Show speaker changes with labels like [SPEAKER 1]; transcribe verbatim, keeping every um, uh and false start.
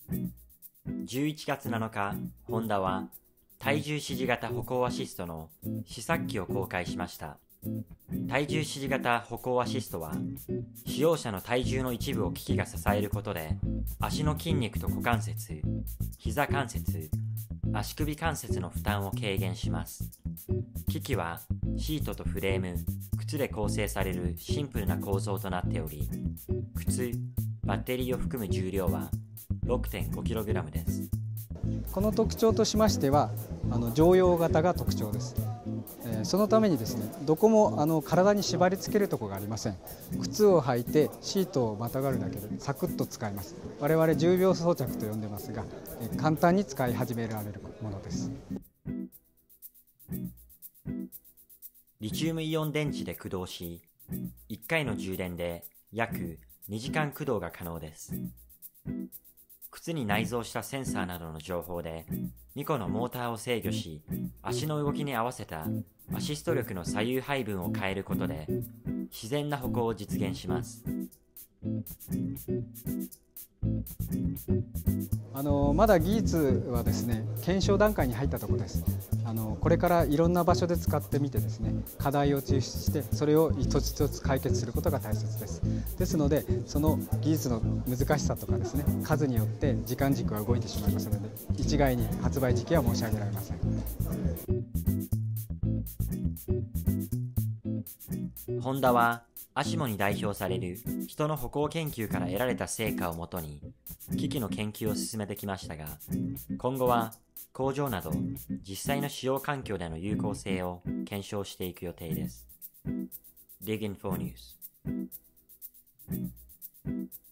[SPEAKER 1] じゅういちがつなのか、ホンダは体重支持型歩行アシストの試作機を公開しました。体重支持型歩行アシストは、使用者の体重の一部を機器が支えることで、足の筋肉と股関節、膝関節、足首関節の負担を軽減します。機器はシートとフレーム、靴で構成されるシンプルな構造となっており、靴、バッテリーを含む重量は ろくてんごキログラム です。
[SPEAKER 2] この特徴としましては、あの常用型が特徴です。えー、そのためにですね、どこもあの体に縛り付けるところがありません。靴を履いてシートをまたがるだけでサクッと使えます。我々じゅうびょう装着と呼んでますが、えー、簡単に使い始められるものです。
[SPEAKER 1] リチウムイオン電池で駆動し、いっかいの充電で約にじかん駆動が可能です。靴に内蔵したセンサーなどの情報でにこのモーターを制御し、足の動きに合わせたアシスト力の左右配分を変えることで自然な歩行を実現します。
[SPEAKER 2] あのまだ技術はですね、検証段階に入ったところです。あのこれからいろんな場所で使ってみてですね、課題を抽出してそれを一つ一つ解決することが大切です。ですので、その技術の難しさとかですね、数によって時間軸が動いてしまいますので、一概に発売時期は申し上げられません。
[SPEAKER 1] ホンダはアシモに代表される人の歩行研究から得られた成果をもとに機器の研究を進めてきましたが、今後は工場など実際の使用環境での有効性を検証していく予定です。ディグインフォー ニュース